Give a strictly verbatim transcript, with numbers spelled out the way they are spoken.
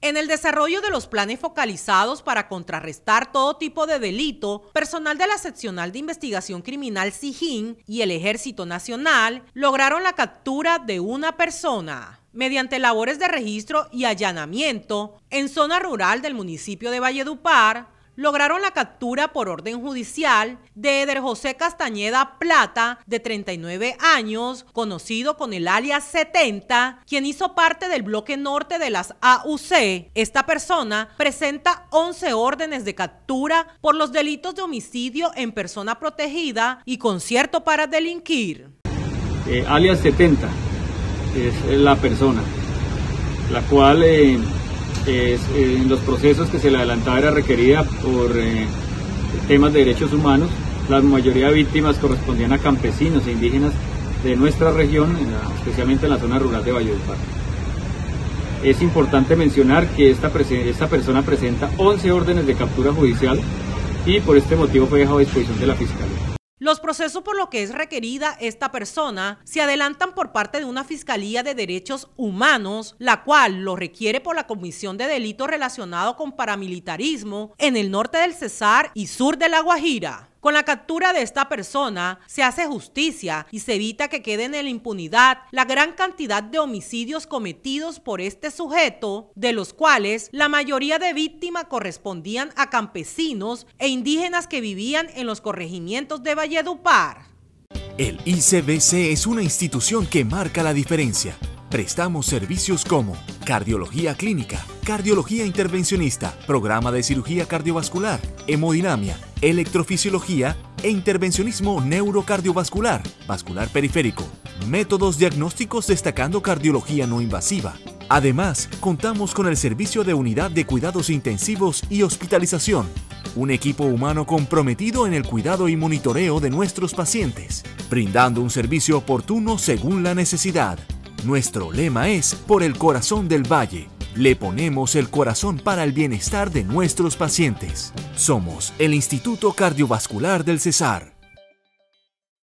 En el desarrollo de los planes focalizados para contrarrestar todo tipo de delito, personal de la Seccional de Investigación Criminal SIJIN y el Ejército Nacional lograron la captura de una persona mediante labores de registro y allanamiento en zona rural del municipio de Valledupar. Lograron la captura por orden judicial de Eder José Castañeda Plata, de treinta y nueve años, conocido con el alias setenta, quien hizo parte del bloque norte de las A U C. Esta persona presenta once órdenes de captura por los delitos de homicidio en persona protegida y concierto para delinquir. Eh, alias setenta es la persona, la cual... Eh... Es, eh, en los procesos que se le adelantaba era requerida por eh, temas de derechos humanos. La mayoría de víctimas correspondían a campesinos e indígenas de nuestra región, en la, especialmente en la zona rural de Valledupar. Es importante mencionar que esta, esta persona presenta once órdenes de captura judicial y por este motivo fue dejado a disposición de la Fiscalía. Los procesos por lo que es requerida esta persona se adelantan por parte de una Fiscalía de Derechos Humanos, la cual lo requiere por la comisión de delitos relacionados con paramilitarismo en el norte del Cesar y sur de La Guajira. Con la captura de esta persona se hace justicia y se evita que queden en la impunidad la gran cantidad de homicidios cometidos por este sujeto, de los cuales la mayoría de víctimas correspondían a campesinos e indígenas que vivían en los corregimientos de Valledupar. El I C B C es una institución que marca la diferencia. Prestamos servicios como cardiología clínica, cardiología intervencionista, programa de cirugía cardiovascular, hemodinamia, electrofisiología e intervencionismo neurocardiovascular, vascular periférico, métodos diagnósticos destacando cardiología no invasiva. Además, contamos con el servicio de unidad de cuidados intensivos y hospitalización, un equipo humano comprometido en el cuidado y monitoreo de nuestros pacientes, brindando un servicio oportuno según la necesidad. Nuestro lema es por el corazón del valle. Le ponemos el corazón para el bienestar de nuestros pacientes. Somos el Instituto Cardiovascular del Cesar.